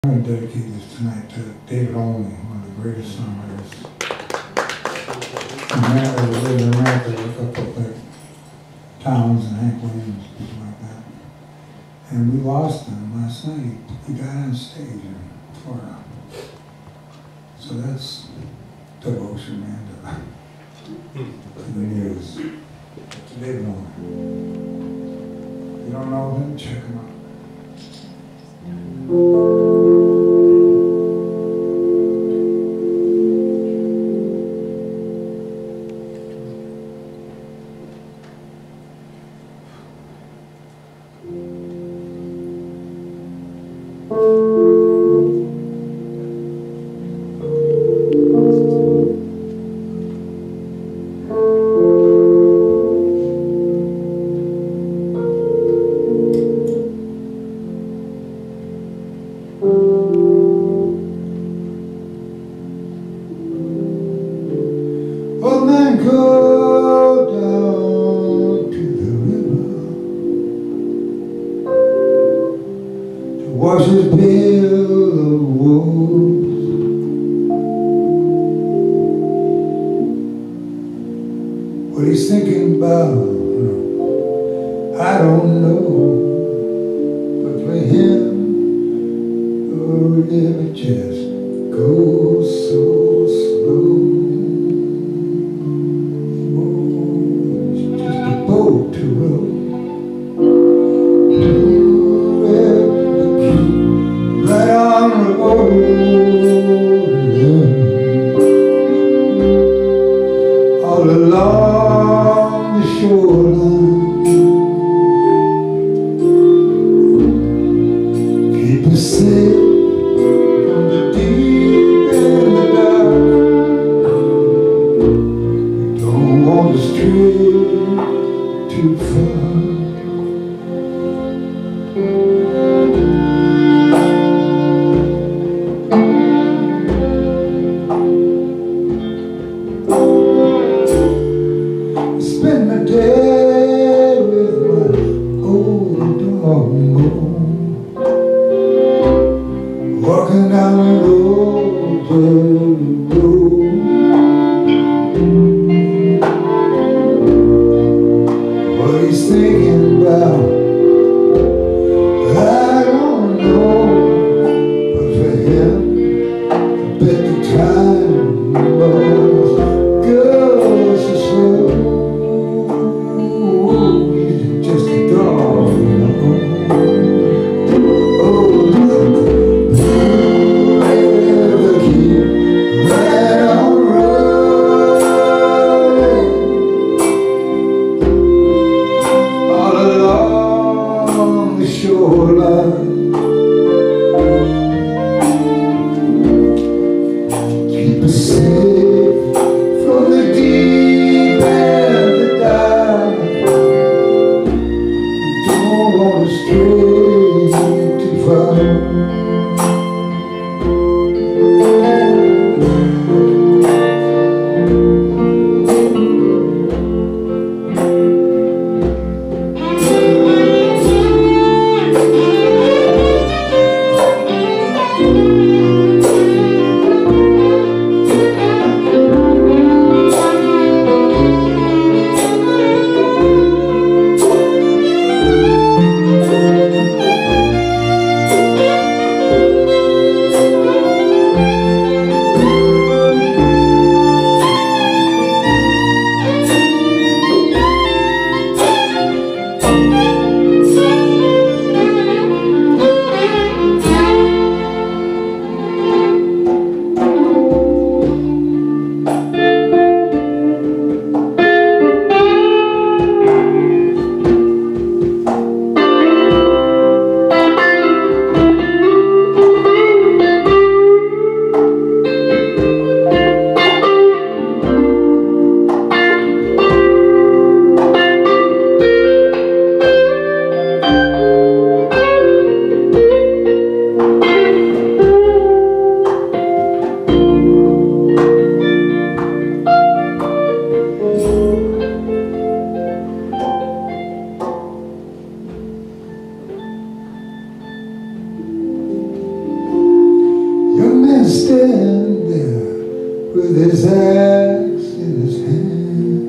I'm going to dedicate this tonight to David Olney, one of the greatest songwriters in America. Look up like Towns and Hank Williams, people like that. And we lost him last night. He died on stage in Florida. So that's devotion, man, to the news. To David Olney. If you don't know him, check him out. Old man, go down to the river to wash his bill of woes. What he's thinking about, I don't know, but for him, the river just goes so slow. All along the shoreline, keep us safe from the deep and the dark. We don't want to stray too far. Spend my day with my old dog, walking down the old road. What he's thinking about, I don't know, but for him, I bet the time goes so slow. Keep us safe man standing there with his axe in his hand,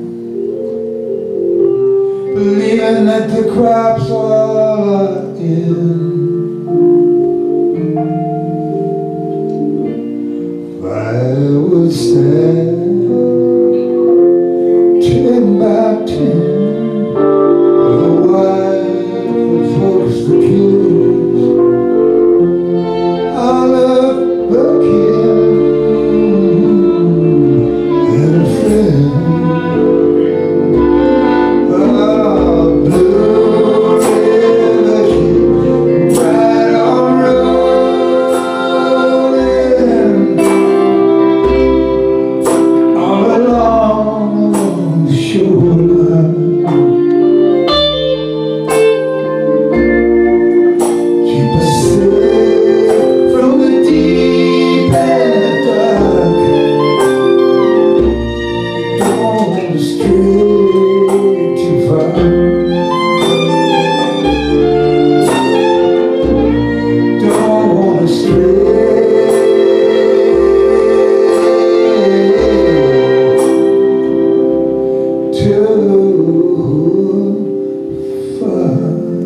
believing that the crops all are in. Firewood stand 10 by 10, the wife, the folks, the kids, all of the kin and a friend. Blue river keeps right on rolling all along the shoreline. Keep us safe from the deep and dark. Don't stray too far. Don't wanna stray too far.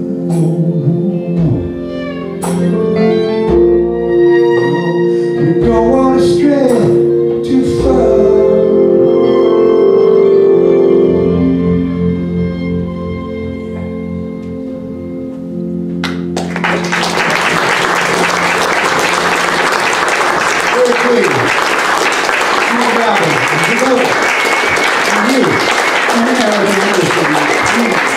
We don't wanna stray too far. Very clean. Small valley. Jagoda. And you. And Andersen.